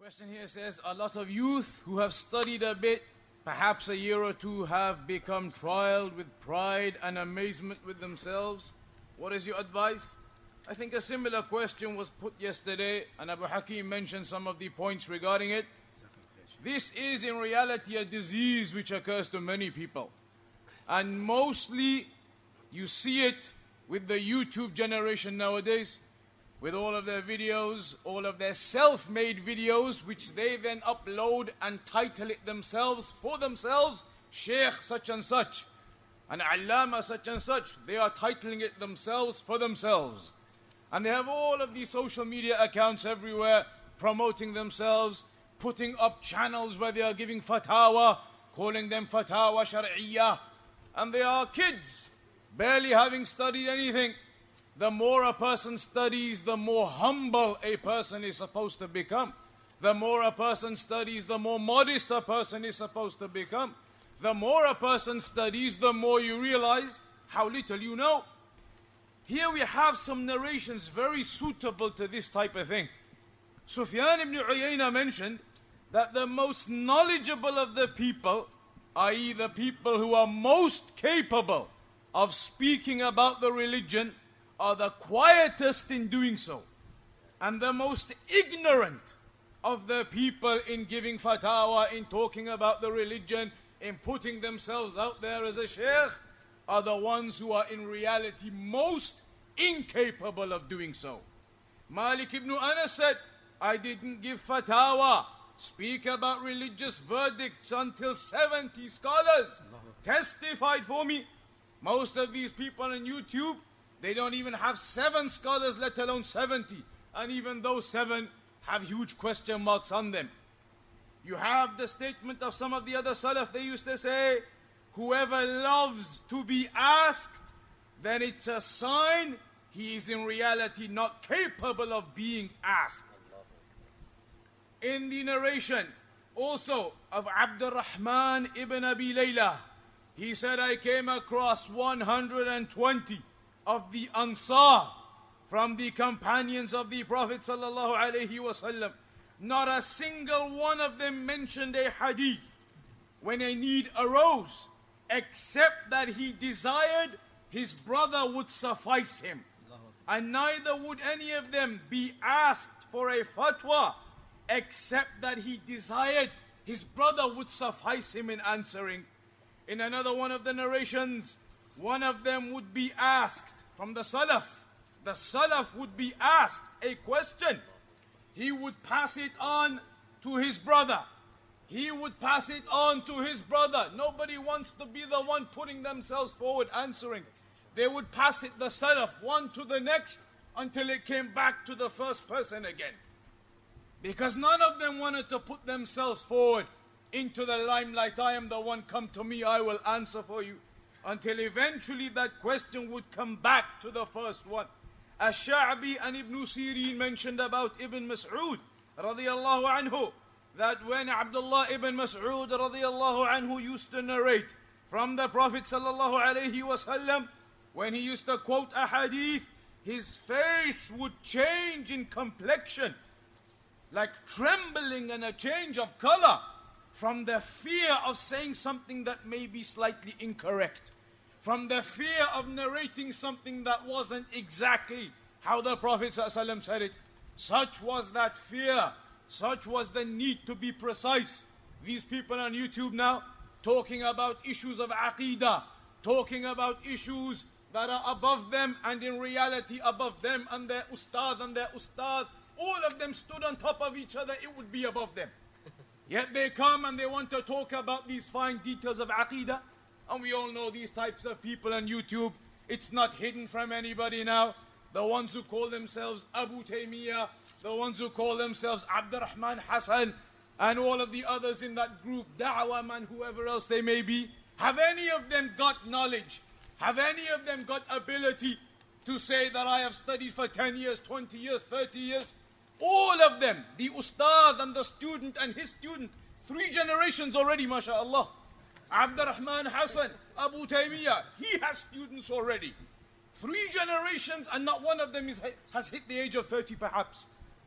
Question here says, a lot of youth who have studied a bit, perhaps a year or two, have become trialed with pride and amazement with themselves. What is your advice? I think a similar question was put yesterday, and Abu Hakim mentioned some of the points regarding it. This is in reality a disease which occurs to many people. And mostly you see it with the YouTube generation nowadays, with all of their videos, all of their self-made videos, which they then upload and title it themselves, for themselves, Sheikh such and such, and Allama such and such. They are titling it themselves for themselves. And they have all of these social media accounts everywhere, promoting themselves, putting up channels where they are giving fatwa, calling them fatwa shar'iyya. And they are kids, barely having studied anything. The more a person studies, the more humble a person is supposed to become. The more a person studies, the more modest a person is supposed to become. The more a person studies, the more you realize how little you know. Here we have some narrations very suitable to this type of thing. Sufyan ibn Uyayna mentioned that the most knowledgeable of the people, i.e. the people who are most capable of speaking about the religion, are the quietest in doing so. And the most ignorant of the people in giving fatwa, in talking about the religion, in putting themselves out there as a sheikh, are the ones who are in reality most incapable of doing so. Malik ibn Anas said, I didn't give fatwa, speak about religious verdicts until 70 scholars testified for me. Most of these people on YouTube, they don't even have 7 scholars, let alone 70. And even those 7 have huge question marks on them. You have the statement of some of the other Salaf. They used to say, whoever loves to be asked, then it's a sign he is in reality not capable of being asked. In the narration also of Abdurrahman ibn Abi Layla, he said, I came across 120 of the Ansar from the companions of the Prophet sallallahu alaihi wasallam. Not a single one of them mentioned a hadith when a need arose, except that he desired his brother would suffice him. And neither would any of them be asked for a fatwa, except that he desired his brother would suffice him in answering. In another one of the narrations, one of them would be asked from the Salaf. The Salaf would be asked a question. He would pass it on to his brother. He would pass it on to his brother. Nobody wants to be the one putting themselves forward answering. They would pass it, the Salaf, one to the next, until it came back to the first person again. Because none of them wanted to put themselves forward into the limelight. I am the one, come to me, I will answer for you. Until eventually that question would come back to the first one. Ash-Sha'bi and Ibn Sirin mentioned about Ibn Mas'ud radiyallahu anhu, that when Abdullah ibn Mas'ud radiyallahu anhu used to narrate from the Prophet sallallahu alayhi wasallam, when he used to quote a hadith, his face would change in complexion, like trembling and a change of color, from the fear of saying something that may be slightly incorrect, from the fear of narrating something that wasn't exactly how the Prophet ﷺ said it. Such was that fear, such was the need to be precise. These people on YouTube now, talking about issues of aqeedah, talking about issues that are above them, and in reality above them and their ustad and their ustad, all of them stood on top of each other, it would be above them. Yet they come and they want to talk about these fine details of aqeedah. And we all know these types of people on YouTube. It's not hidden from anybody now. The ones who call themselves Abu Taymiyyah, the ones who call themselves Abdurrahman Hassan, and all of the others in that group, Da'wah man, whoever else they may be. Have any of them got knowledge? Have any of them got ability to say that I have studied for 10 years, 20 years, 30 years? All of them, the ustad and the student and his student, 3 generations already, mashallah. Abdurrahman Hassan, Abu Taymiyyah, he has students already. 3 generations and not one of them has hit the age of 30 perhaps.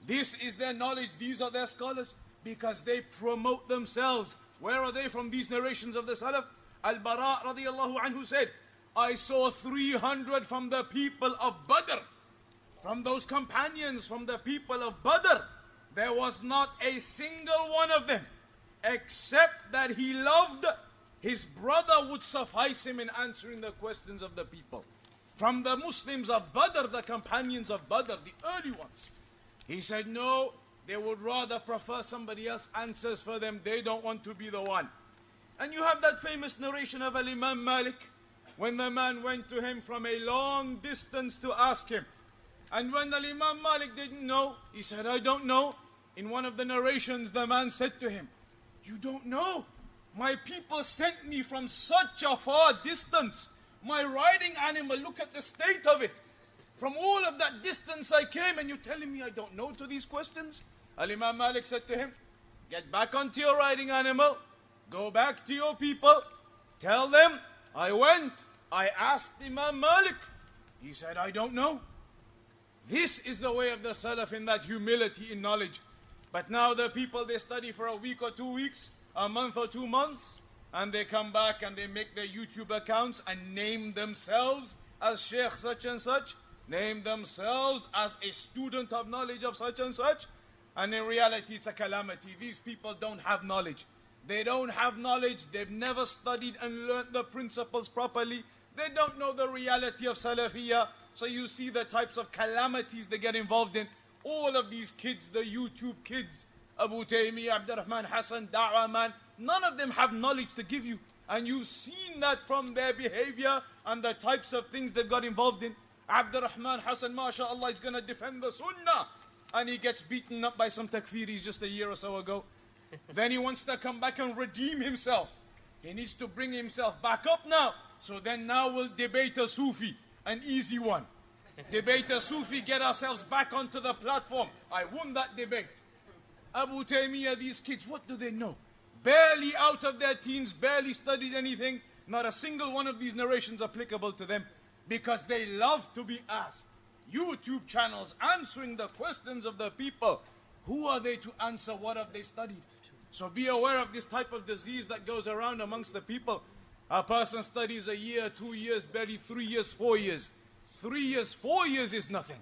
This is their knowledge, these are their scholars, because they promote themselves. Where are they from these narrations of the Salaf? Al-Bara radiallahu anhu said, I saw 300 from the people of Badr. From those companions, from the people of Badr, there was not a single one of them, except that he loved his brother would suffice him in answering the questions of the people. From the Muslims of Badr, the companions of Badr, the early ones, he said no, they would rather prefer somebody else answers for them. They don't want to be the one. And you have that famous narration of Al-Imam Malik, when the man went to him from a long distance to ask him. And when Al-Imam Malik didn't know, he said, I don't know. In one of the narrations, the man said to him, you don't know? My people sent me from such a far distance. My riding animal, look at the state of it. From all of that distance I came, and you're telling me I don't know to these questions? Al-Imam Malik said to him, get back onto your riding animal, go back to your people, tell them, I went, I asked Imam Malik. He said, I don't know. This is the way of the Salaf, in that humility in knowledge. But now the people, they study for a week or 2 weeks, a month or 2 months, and they come back and they make their YouTube accounts and name themselves as Sheikh such and such, name themselves as a student of knowledge of such and such, and in reality it's a calamity. These people don't have knowledge. They don't have knowledge. They've never studied and learnt the principles properly. They don't know the reality of Salafiyah. So you see the types of calamities they get involved in. All of these kids, the YouTube kids, Abu Taymiyyah, Abdurrahman Hassan, Da'wah man, none of them have knowledge to give you. And you've seen that from their behavior and the types of things they've got involved in. Abdurrahman Hassan, mashallah, is going to defend the Sunnah. And he gets beaten up by some takfiris just a year or so ago. Then he wants to come back and redeem himself. He needs to bring himself back up now. So then now we'll debate a Sufi, an easy one. Debate a Sufi, get ourselves back onto the platform. I won that debate. Abu Taymiyyah, these kids, what do they know? Barely out of their teens, barely studied anything. Not a single one of these narrations applicable to them, because they love to be asked. YouTube channels answering the questions of the people. Who are they to answer? What have they studied? So be aware of this type of disease that goes around amongst the people. A person studies a year, 2 years, barely 3 years, 4 years. 3 years, 4 years is nothing.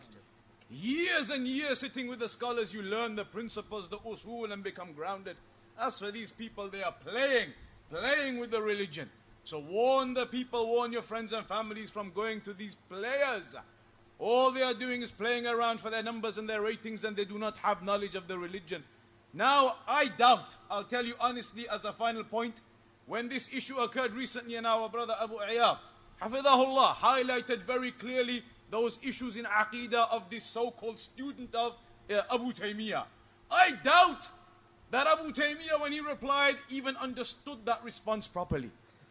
Years and years sitting with the scholars, you learn the principles, the usul, and become grounded. As for these people, they are playing with the religion. So warn the people, warn your friends and families from going to these players. All they are doing is playing around for their numbers and their ratings, and they do not have knowledge of the religion. Now, I doubt, I'll tell you honestly as a final point, when this issue occurred recently, and our brother Abu Ayyab, Hafidahullah, highlighted very clearly those issues in Aqidah of this so-called student of Abu Taymiyyah. I doubt that Abu Taymiyyah, when he replied, even understood that response properly.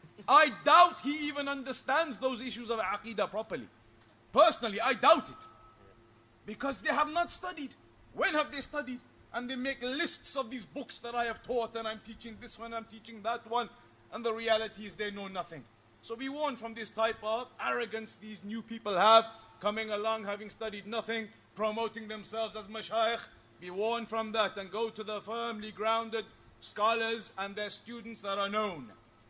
I doubt he even understands those issues of Aqidah properly. Personally, I doubt it. Because they have not studied. When have they studied? And they make lists of these books that I have taught, and I'm teaching this one, I'm teaching that one. And the reality is they know nothing. So be warned from this type of arrogance these new people have, coming along having studied nothing, promoting themselves as mashayikh. Be warned from that and go to the firmly grounded scholars and their students that are known.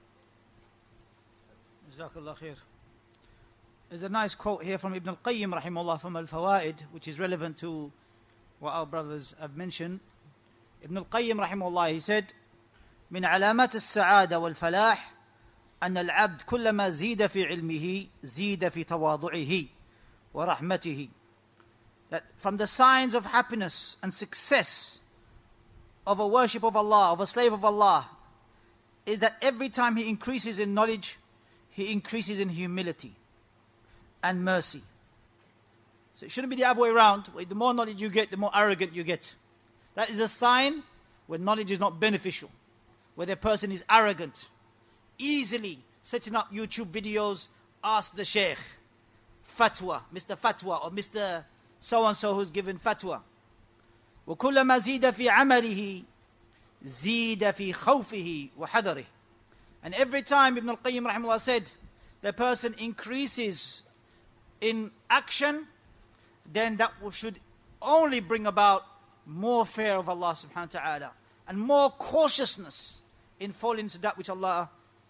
Jazakallah khair. There's a nice quote here from Ibn al-Qayyim rahimahullah from Al-Fawaid, which is relevant to what our brothers have mentioned. Ibn al-Qayyim rahimahullah, he said, من علامات السعادة والفلاح أن العبد كلما زيد في علمه زيد في تواضعه ورحمته. That from the signs of happiness and success of a worship of Allah, of a slave of Allah, is that every time he increases in knowledge, he increases in humility and mercy. So it shouldn't be the other way around. The more knowledge you get, the more arrogant you get. That is a sign when knowledge is not beneficial, where the person is arrogant, easily setting up YouTube videos, ask the Sheikh, fatwa, Mr. Fatwa, or Mr. So-and-so who's given fatwa. وَكُلَّمَا زِيدَ فِي عَمَلِهِ زِيدَ فِي خَوْفِهِ وَحَذَرِهِ. And every time, Ibn al-Qayyim rahimahullah said, the person increases in action, then that should only bring about more fear of Allah subhanahu wa ta'ala, and more cautiousness in falling into that which Allah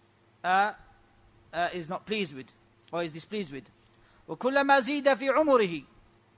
is not pleased with, or is displeased with. وَكُلَّمَا زِيدَ فِي عُمُرِهِ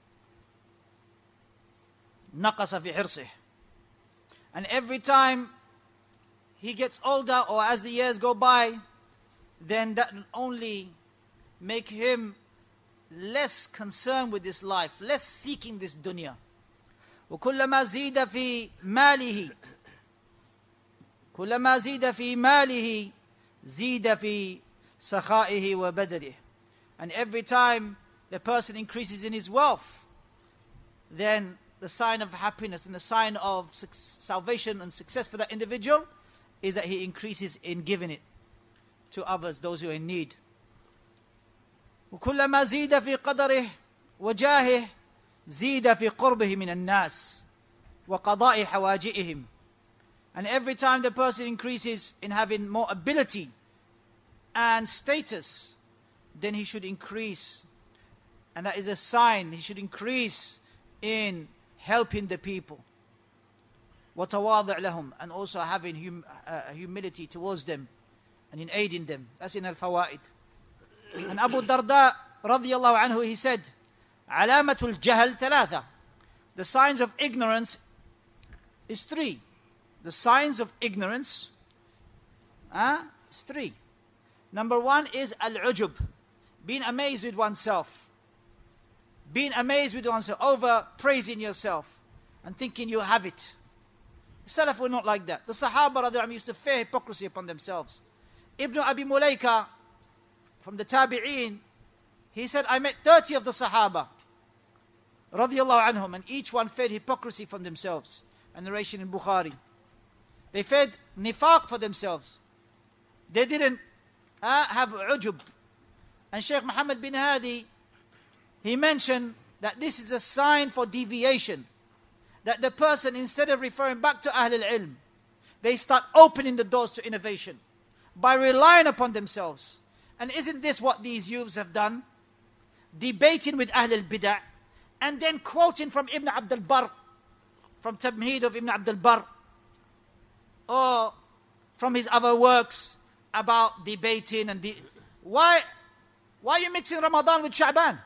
نَقَصَ فِي حِرْصِهِ. And every time he gets older, or as the years go by, then that will only make him less concerned with this life, less seeking this dunya. وَكُلَّمَا زِيدَ فِي مَالِهِ كُلَّمَا زِيدَ فِي مَالِهِ زِيدَ فِي سَخَائِهِ وَبَدَرِهِ. And every time the person increases in his wealth, then the sign of happiness and the sign of salvation and success for that individual is that he increases in giving it to others, those who are in need. وكلما زيد في قدره وجاهه زيد في قربه من الناس وقضاء حواجئهم. And every time the person increases in having more ability and status, then he should increase, and that is a sign, he should increase in helping the people. وتواضع لهم, and also having humility towards them and in aiding them. That's in Al-Fawaid. And Abu Darda radiyallahu anhu, he said, علامة الجهل ثلاثة. The signs of ignorance is three. The signs of ignorance is three. Number one is al-ujub, being amazed with oneself. Being amazed with oneself, over praising yourself and thinking you have it. The Salaf were not like that. The Sahaba radiyallahu anhum used to fear hypocrisy upon themselves. Ibn Abi Mulaika, from the Tabi'een, he said, I met 30 of the Sahaba radiyallahu anhum, and each one fed hypocrisy from themselves. A narration in Bukhari. They fed nifaq for themselves. They didn't have ujub. And Shaykh Muhammad bin Hadi, he mentioned that this is a sign for deviation. That the person, instead of referring back to Ahl al-Ilm, they start opening the doors to innovation by relying upon themselves. And isn't this what these youths have done? Debating with Ahl al-Bid'ah, and then quoting from Ibn Abd al-Barr, from Tamheed of Ibn Abd al-Barr, or from his other works about debating and why are you mixing Ramadan with Sha'ban?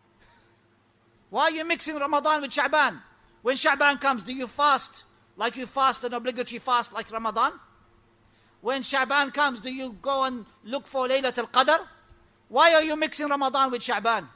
Why are you mixing Ramadan with Sha'ban? When Sha'ban comes, do you fast like you fast an obligatory fast like Ramadan? When Sha'ban comes, do you go and look for Laylat al-Qadr? Why are you mixing Ramadan with Sha'ban?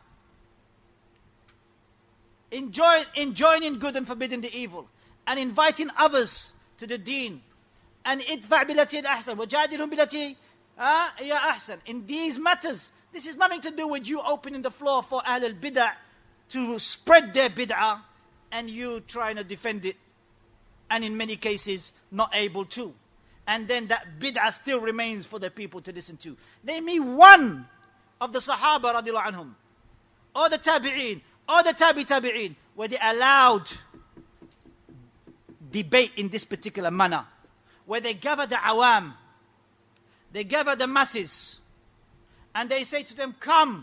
Enjoining good and forbidding the evil, and inviting others to the deen. And idfa' billati al-ahsan wajadilhum billati hiya ahsan. In these matters, this is nothing to do with you opening the floor for Ahl al-Bid'ah to spread their bid'ah and you trying to defend it, and in many cases not able to. And then that bid'ah still remains for the people to listen to. Name me one of the Sahaba radiallahu anhum, or the Tabi'een, or the Tabi'een, where they allowed debate in this particular manner, where they gather the awam, they gather the masses, and they say to them, come.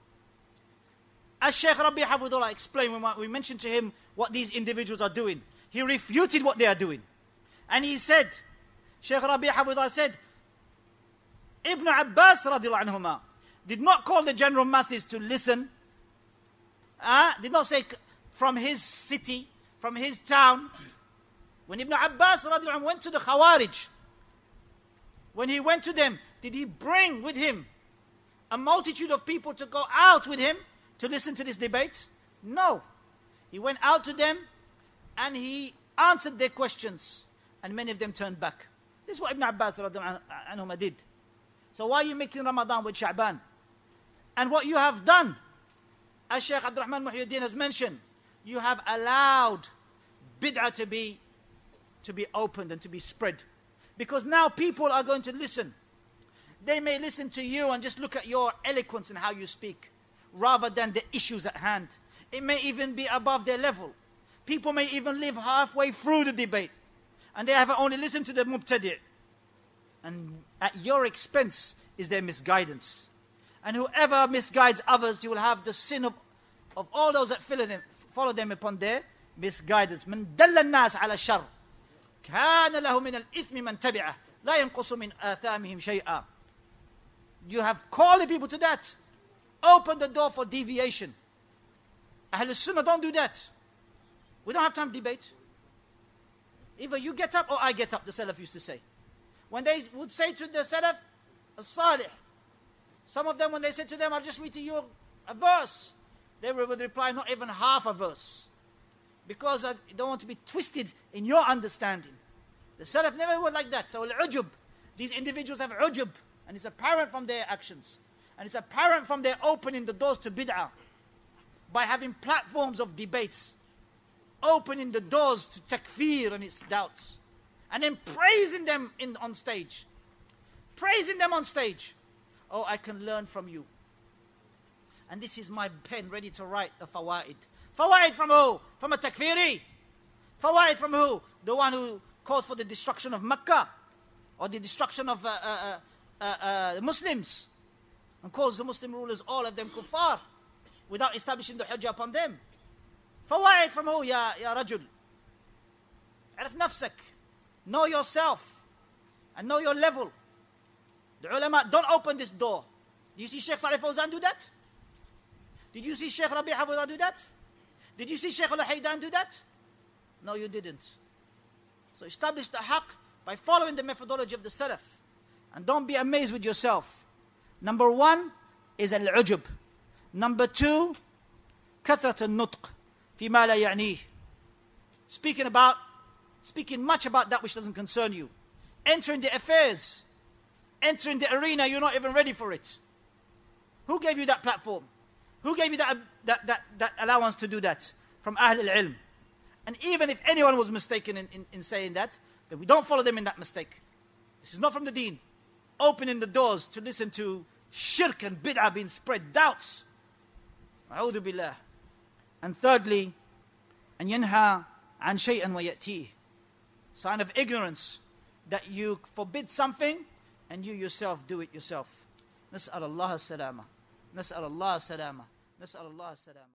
As Shaykh Rabi Hafidullah explained, when we mentioned to him what these individuals are doing, he refuted what they are doing. And he said, Shaykh Rabi Hafidullah said, Ibn Abbas radiallahu anhuma did not call the general masses to listen, did not say from his city, from his town. When Ibn Abbas radiallahu anhu went to the Khawarij, when he went to them, did he bring with him a multitude of people to go out with him to listen to this debate? No. He went out to them and he answered their questions, and many of them turned back. This is what Ibn Abbas radiallahu anhu did. So why are you mixing Ramadan with Sha'ban? And what you have done, as Shaykh Abdul Rahman Muhyiddin has mentioned, you have allowed bid'ah to be opened and to be spread. Because now people are going to listen. They may listen to you and just look at your eloquence and how you speak, rather than the issues at hand. It may even be above their level. People may even live halfway through the debate, and they have only listened to the mubtadi'. And at your expense is their misguidance. And whoever misguides others, you will have the sin of all those that follow them upon their misguidance. من دل الناس على الشر كان له من الإثم من تبعه لا ينقص من آثامهم شيئا. You have called people to that. Open the door for deviation. Ahl Sunnah don't do that. We don't have time to debate. Either you get up or I get up, the Salaf used to say. When they would say to the Salaf, As-Salih, some of them when they said to them, I'll just read to you a verse, they would reply, not even half a verse. Because I don't want to be twisted in your understanding. The Salaf never were like that. So al-ujub, these individuals have ujub, and it's apparent from their actions. And it's apparent from their opening the doors to bid'ah. By having platforms of debates. Opening the doors to takfir and its doubts. And then praising them on stage. Praising them on stage. Oh, I can learn from you. And this is my pen ready to write a fawaid. Fawaid from who? From a takfiri. Fawaid from who? The one who calls for the destruction of Mecca. Or the destruction of Muslims. And calls the Muslim rulers, all of them kuffar. Without establishing the hujjah upon them. Fawaid from who, ya rajul? Arif nafsak. Know yourself. And know your level. The ulama, don't open this door. Do you see Sheikh Salih Fawzan do that? Did you see Sheikh Rabi' Hafidhullah do that? Did you see Sheikh Al-Haydan do that? No, you didn't. So establish the haqq by following the methodology of the Salaf. And don't be amazed with yourself. Number one is al-ujub. Number two, kathrat al-nutq fima la ya'nih. Speaking much about that which doesn't concern you. Entering the affairs. Entering the arena, you're not even ready for it. Who gave you that platform? Who gave you that allowance to do that? From Ahl al-Ilm. And even if anyone was mistaken in saying that, then we don't follow them in that mistake. This is not from the deen. Opening the doors to listen to shirk and bid'ah being spread, doubts. A'udhu billah. And thirdly, أن ينهى عن شيئا ويأتيه. Sign of ignorance, that you forbid something and you yourself do it yourself. نسأل الله السلامة. نسأل الله السلامة. نسأل الله السلامة.